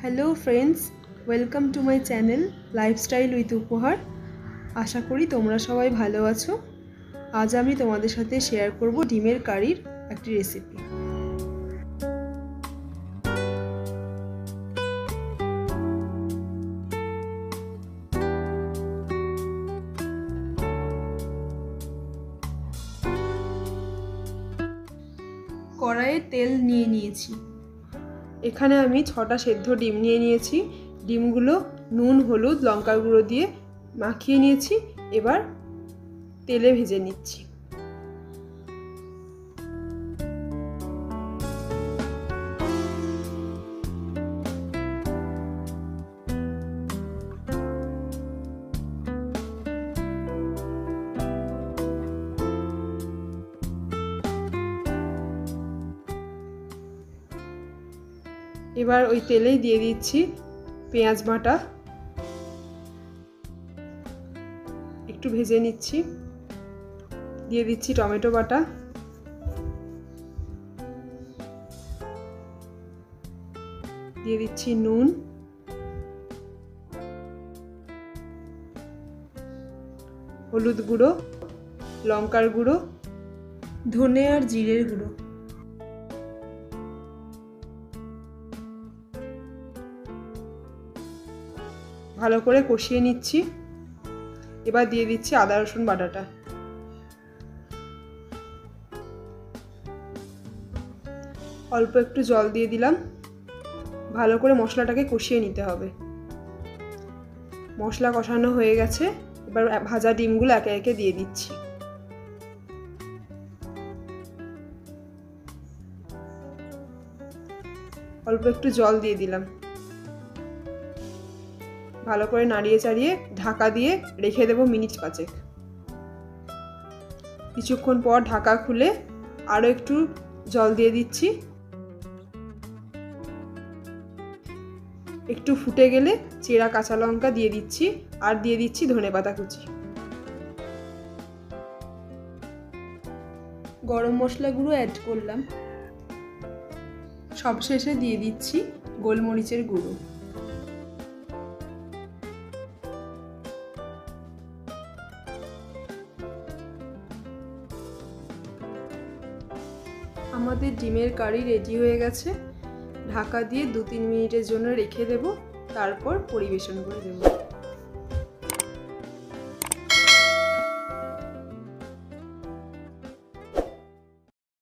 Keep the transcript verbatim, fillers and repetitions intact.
Hello friends, welcome to my channel lifestyle with Upohar. আশা করি তোমরা সবাই ভালো আছো। আজ আমি তোমাদের সাথে শেয়ার করব ডিমের কারির একটি রেসিপি। কড়াইয়ে তেল নিয়ে নিয়েছি। এখানে আমি ছটা সেদ্ধ ডিম নিয়ে নিয়েছি। ডিমগুলো নুন, হলুদ, লঙ্কার গুঁড়ো দিয়ে মাখিয়ে নিয়েছি। এবার তেলে ভেজে নিচ্ছি। এবার ওই তেলেই দিয়ে দিচ্ছি পেঁয়াজ বাটা, একটু ভেজে নিচ্ছি। দিয়ে দিচ্ছি টমেটো বাটা, দিয়ে দিচ্ছি নুন, হলুদ গুঁড়ো, লঙ্কার গুঁড়ো, ধনে আর জিরের গুঁড়ো। ভালো করে কষিয়ে নিচ্ছি। এবার দিয়ে দিচ্ছি আদা রসুন বাটাটা। অল্প একটু জল দিয়ে দিলাম। ভালো করে মশলাটাকে কষিয়ে নিতে হবে। মশলা কষানো হয়ে গেছে। এবার ভাজা ডিমগুলো একে একে দিয়ে দিচ্ছি। অল্প একটু জল দিয়ে দিলাম। ভালো করে নাড়িয়ে চাড়িয়ে ঢাকা দিয়ে রেখে দেবো মিনিট পাঁচেক। কিছুক্ষণ পর ঢাকা খুলে আরও একটু জল দিয়ে দিচ্ছি। একটু ফুটে গেলে চেরা কাঁচা লঙ্কা দিয়ে দিচ্ছি আর দিয়ে দিচ্ছি ধনেপাতা কুচি। গরম মশলা গুঁড়ো অ্যাড করলাম। সবশেষে দিয়ে দিচ্ছি গোলমরিচের গুঁড়ো। আমাদের ডিমের কারি রেডি হয়ে গেছে। ঢাকা দিয়ে দু তিন মিনিটের জন্য রেখে দেব, তারপর পরিবেশন করে দেব।